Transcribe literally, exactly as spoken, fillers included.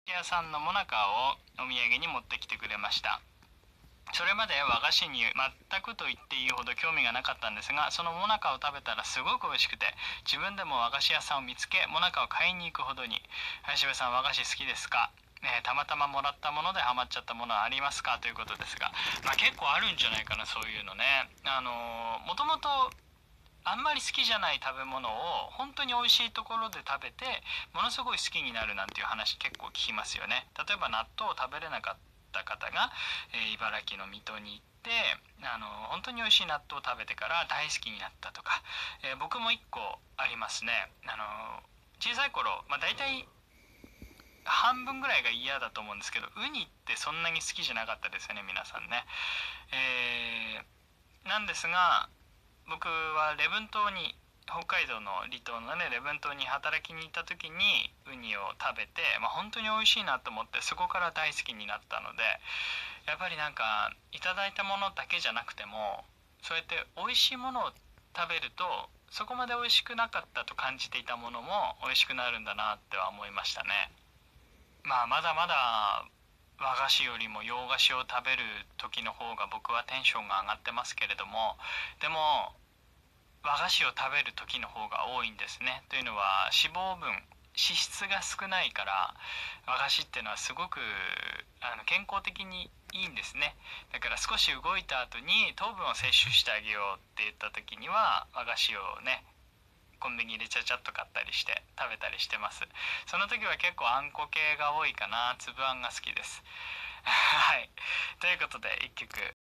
屋さんのモナカをお土産に持ってきてくれました。それまで和菓子に全くと言っていいほど興味がなかったんですが、そのモナカを食べたらすごく美味しくて、自分でも和菓子屋さんを見つけモナカを買いに行くほどに。林部さん、和菓子好きですか？えーたまたまもらったものでハマっちゃったものはありますか、ということですが、まあ、結構あるんじゃないかな、そういうのね。あのー、もともとあんまり好きじゃない食べ物を本当に美味しいところで食べてものすごい好きになるなんていう話結構聞きますよね。例えば納豆を食べれなかった方が、えー茨城の水戸に行ってあの本当に美味しい納豆を食べてから大好きになったとか、えー僕もいっこありますね。あの小さい頃、まあ、大体半分ぐらいが嫌だと思うんですけど、ウニってそんなに好きじゃなかったですよね、皆さんね。えーなんですが、僕は礼文島に、北海道の離島のね礼文島に働きに行った時にウニを食べて、まあ、本当に美味しいなと思って、そこから大好きになったので、やっぱりなんかいただいたものだけじゃなくても、そうやって美味しいものを食べると、そこまで美味しくなかったと感じていたものも美味しくなるんだなっては思いましたね。まあまだまだ和菓子よりも洋菓子を食べる時の方が僕はテンションが上がってますけれども、でも和菓子を食べる時の方が多いんですね。というのは脂肪分、脂質が少ないから、和菓子っていうのはすごくあの健康的にいいんですね。だから少し動いた後に糖分を摂取してあげようって言った時には和菓子をね、コンビニでちゃちゃっと買ったりして食べたりしてます。その時は結構あんこ系が多いかな。粒あんが好きです。はい。ということで一曲